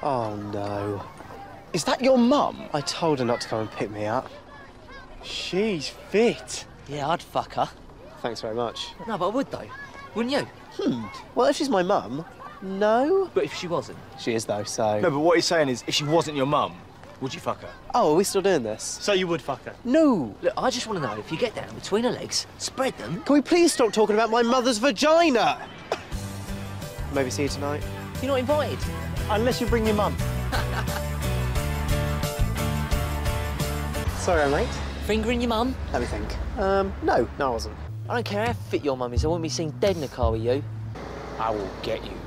Oh, no. Is that your mum? I told her not to come and pick me up. She's fit. Yeah, I'd fuck her. Thanks very much. No, but I would, though. Wouldn't you? Well, if she's my mum, no. But if she wasn't? She is, though, so... No, but what he's saying is, if she wasn't your mum, would you fuck her? Oh, are we still doing this? So you would fuck her? No. Look, I just want to know, if you get down between her legs, spread them... Can we please stop talking about my mother's vagina? Maybe see you tonight? You're not invited. Unless you bring your mum. Sorry, mate. Fingering your mum? Let me think. No, I wasn't. I don't care how fit your mum is, I won't be seen dead in a car with you. I will get you.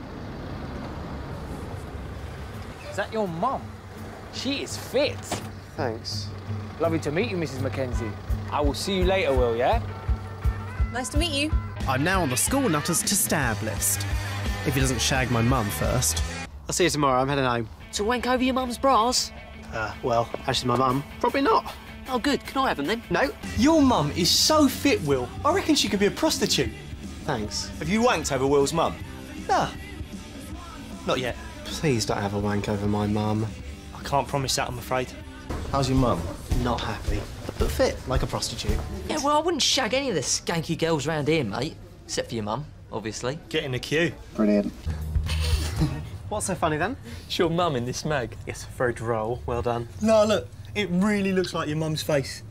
Is that your mum? She is fit. Thanks. Lovely to meet you, Mrs. Mackenzie. I will see you later, Will, yeah? Nice to meet you. I'm now on the school nutters to stab list. If he doesn't shag my mum first. I'll see you tomorrow. I'm heading home. To wank over your mum's bras? Well, as she's my mum, probably not. Oh, good. Can I have them, then? No. Your mum is so fit, Will. I reckon she could be a prostitute. Thanks. Have you wanked over Will's mum? Nah. Not yet. Please don't have a wank over my mum. I can't promise that, I'm afraid. How's your mum? Not happy, but fit, like a prostitute. Yeah, well, I wouldn't shag any of the skanky girls round here, mate. Except for your mum, obviously. Get in the queue. Brilliant. What's so funny, then? It's your mum in this mag. Yes, very droll. Well done. No, look. It really looks like your mum's face.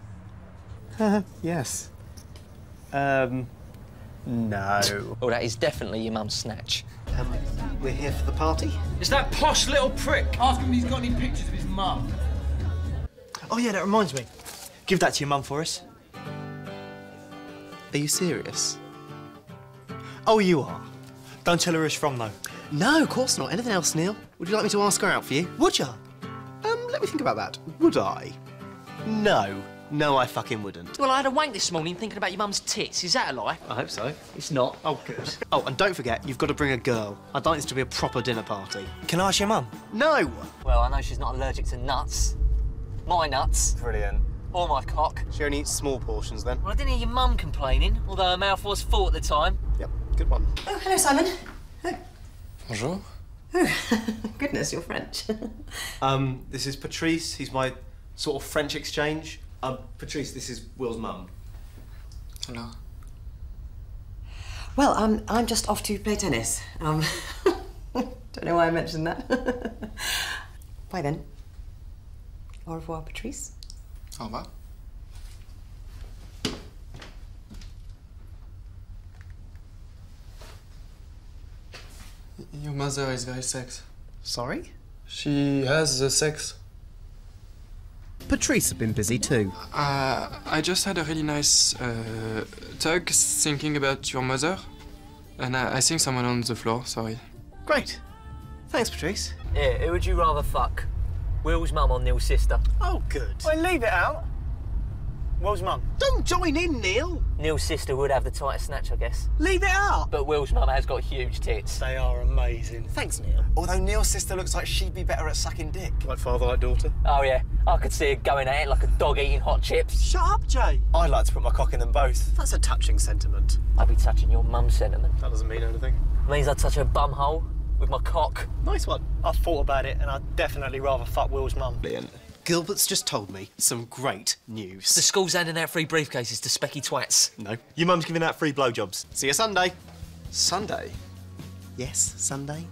Yes. No. Oh, that is definitely your mum's snatch. We're here for the party? It's that posh little prick. Ask him if he's got any pictures of his mum. Oh, yeah, that reminds me. Give that to your mum for us. Are you serious? Oh, you are. Don't tell her where it's from, though. No, of course not. Anything else, Neil? Would you like me to ask her out for you? Would ya? Let me think about that. Would I? No. No, I fucking wouldn't. Well, I had a wank this morning thinking about your mum's tits. Is that a lie? I hope so. It's not. Oh, good. Oh, and don't forget, you've got to bring a girl. I'd like this to be a proper dinner party. Can I ask your mum? No! Well, I know she's not allergic to nuts. My nuts. Brilliant. Or my cock. She only eats small portions, then. Well, I didn't hear your mum complaining, although her mouth was full at the time. Yep, good one. Oh, hello, Simon. Oh. Bonjour. Oh, goodness, you're French. This is Patrice. He's my sort of French exchange. Patrice, this is Will's mum. Hello. Well, I'm just off to play tennis. Don't know why I mentioned that. Bye then. Au revoir, Patrice. Au revoir. Your mother is very sex. Sorry? She has the sex. Patrice had been busy too. I just had a really nice tug thinking about your mother. And I think someone on the floor, sorry. Great. Thanks, Patrice. Yeah, who would you rather fuck? Will's mum or Neil's sister? Oh, good. Well, leave it out. Will's mum. Don't join in, Neil. Neil's sister would have the tightest snatch, I guess. Leave it out. But Will's mum has got huge tits. They are amazing. Thanks, Neil. Although Neil's sister looks like she'd be better at sucking dick. Like father, like daughter. Oh, yeah. I could see her going at it like a dog eating hot chips. Shut up, Jay. I'd like to put my cock in them both. That's a touching sentiment. I'd be touching your mum's sentiment. That doesn't mean anything. Means I'd touch her bumhole with my cock. Nice one. I've thought about it, and I'd definitely rather fuck Will's mum. Brilliant. Gilbert's just told me some great news. The school's handing out free briefcases to specky twats. No. Your mum's giving out free blowjobs. See you Sunday. Sunday? Yes, Sunday.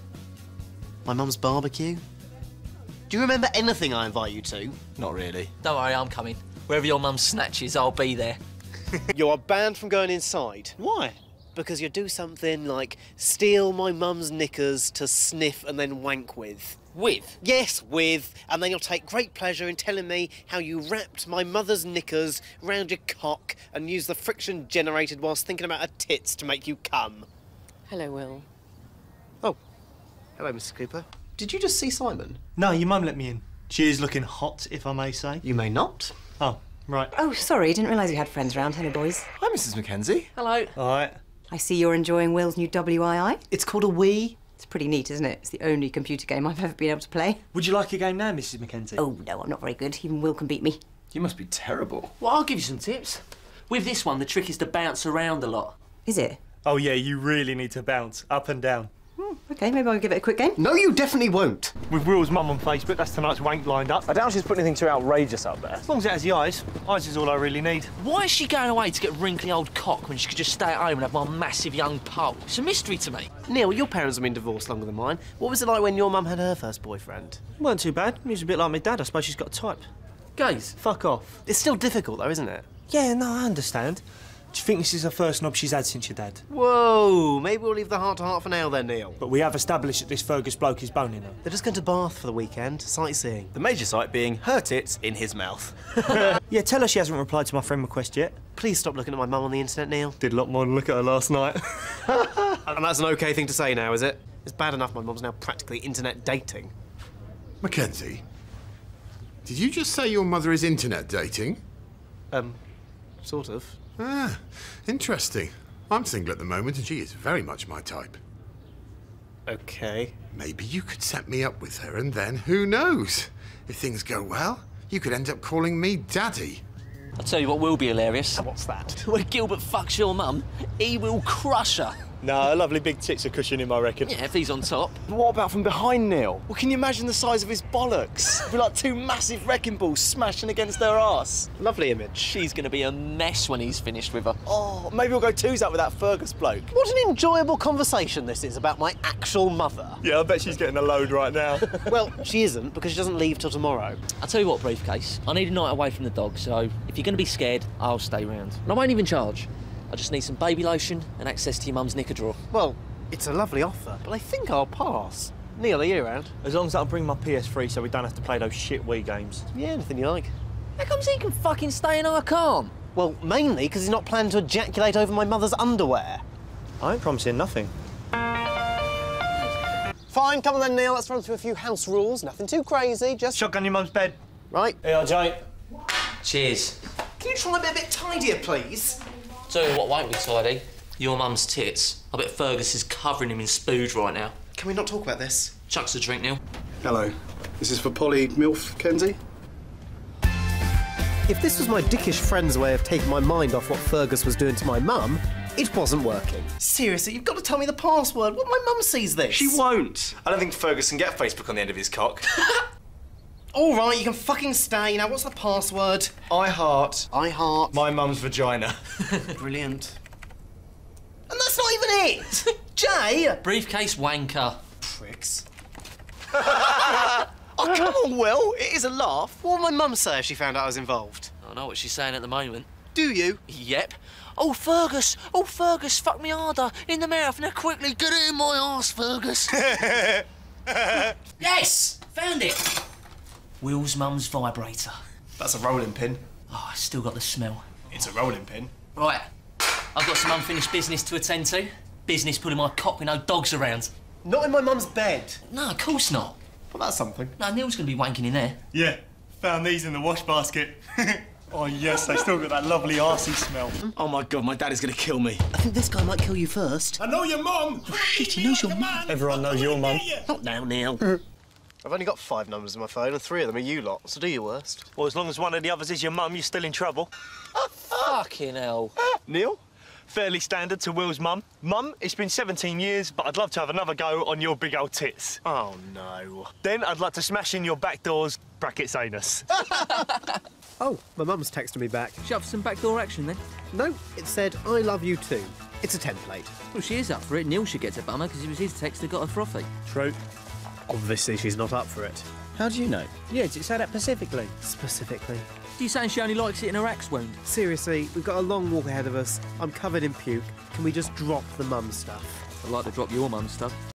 My mum's barbecue. Do you remember anything I invite you to? Not really. Don't worry, I'm coming. Wherever your mum snatches, I'll be there. You're banned from going inside. Why? Because you do something like steal my mum's knickers to sniff and then wank with. With? Yes, with. And then you'll take great pleasure in telling me how you wrapped my mother's knickers round your cock and used the friction generated whilst thinking about her tits to make you come. Hello, Will. Oh. Hello, Mrs. Cooper. Did you just see Simon? No, your mum let me in. She is looking hot, if I may say. You may not. Oh, right. Oh, sorry, didn't realise you had friends around. Hello, boys. Hi, Mrs. Mackenzie. Hello. All right. I see you're enjoying Will's new WII. It's called a Wii. It's pretty neat, isn't it? It's the only computer game I've ever been able to play. Would you like a game now, Mrs. Mackenzie? Oh, no, I'm not very good. Even Will can beat me. You must be terrible. Well, I'll give you some tips. With this one, the trick is to bounce around a lot. Is it? Oh, yeah, you really need to bounce up and down. OK, maybe I'll give it a quick game. No, you definitely won't. With Will's mum on Facebook, that's tonight's wank lined up. I doubt she's put anything too outrageous up there. As long as it has the eyes. Eyes is all I really need. Why is she going away to get wrinkly old cock when she could just stay at home and have my massive young pole? It's a mystery to me. Neil, your parents have been divorced longer than mine. What was it like when your mum had her first boyfriend? Weren't too bad. He was a bit like my dad. I suppose she's got a type. Guys, Fuck off. It's still difficult, though, isn't it? Yeah, no, I understand. Do you think this is the first knob she's had since your dad? Whoa, maybe we'll leave the heart-to-heart for now then, Neil. But we have established that this Fergus bloke is boning her. They're just going to Bath for the weekend, sightseeing. The major sight being her tits in his mouth. Yeah, tell her she hasn't replied to my friend request yet. Please stop looking at my mum on the internet, Neil. Did a lot more than look at her last night. And that's an OK thing to say now, is it? It's bad enough my mum's now practically internet dating. Mackenzie, did you just say your mother is internet dating? Sort of. Ah, interesting. I'm single at the moment and she is very much my type. OK. Maybe you could set me up with her and then, who knows? If things go well, you could end up calling me Daddy. I'll tell you what will be hilarious. What's that? When Gilbert fucks your mum, he will crush her. No, a lovely big tits are cushioning him, I reckon. Yeah, if he's on top. But what about from behind, Neil? Well, can you imagine the size of his bollocks? It'd be like two massive wrecking balls smashing against her ass. Lovely image. She's going to be a mess when he's finished with her. Oh, maybe we'll go twos up with that Fergus bloke. What an enjoyable conversation this is about my actual mother. Yeah, I bet she's getting a load right now. Well, she isn't, because she doesn't leave till tomorrow. I'll tell you what, Briefcase. I need a night away from the dog, so if you're going to be scared, I'll stay round. And I won't even charge. I just need some baby lotion and access to your mum's knicker drawer. Well, it's a lovely offer, but I think I'll pass. Neil, are you around? As long as I'll bring my PS3 so we don't have to play those shit Wii games. Yeah, anything you like. How comes he can fucking stay and I can't? Well, mainly because he's not planning to ejaculate over my mother's underwear. I ain't promising nothing. Fine, come on then, Neil. Let's run through a few house rules. Nothing too crazy, just... Shotgun your mum's bed. Right. Here, Jay. Cheers. Can you try and be a bit tidier, please? Tell you what won't be tidy. Your mum's tits. I bet Fergus is covering him in spooge right now. Can we not talk about this? Chucks a drink, Neil. Hello. This is for Polly Milf Kenzie. If this was my dickish friend's way of taking my mind off what Fergus was doing to my mum, it wasn't working. Seriously, you've got to tell me the password. What if my mum sees this? She won't. I don't think Fergus can get Facebook on the end of his cock. All right, you can fucking stay. Now, what's the password? I heart I heart. my mum's vagina. Brilliant. And that's not even it! Jay! Briefcase wanker. Pricks. Oh, come on, Will. It is a laugh. What would my mum say if she found out I was involved? I know what she's saying at the moment. Do you? Yep. Oh, Fergus, fuck me harder in the mouth. Now, quickly, get it in my arse, Fergus. Yes! Found it. Will's mum's vibrator. That's a rolling pin. Oh, I still got the smell. It's a rolling pin. Right. I've got some unfinished business to attend to. Business pulling my cock with no dogs around. Not in my mum's bed. No, of course not. Well, that's something. No, Neil's going to be wanking in there. Yeah, found these in the wash basket. Oh, yes, they still got that lovely arsey smell. Oh, my God, my dad is going to kill me. I think this guy might kill you first. I know your mum. Oh, shit, he knows your mum. Everyone knows your mum. Not now, Neil. I've only got 5 numbers in my phone and 3 of them are you lot, so do your worst. Well, as long as one of the others is your mum, you're still in trouble. Fucking hell. Neil? Fairly standard to Will's mum. Mum, it's been 17 years, but I'd love to have another go on your big old tits. Oh, no. Then I'd like to smash in your back doors, brackets anus. Oh, my mum's texted me back. Shove some backdoor action then. No, it said, I love you too. It's a template. Well, she is up for it. Neil should get a bummer because it was his text that got her frothy. True. Obviously, she's not up for it. How do you know? Yeah, did it say that specifically? Specifically. Do you saying she only likes it in her axe wound? Seriously, we've got a long walk ahead of us. I'm covered in puke. Can we just drop the mum stuff? I'd like to drop your mum stuff.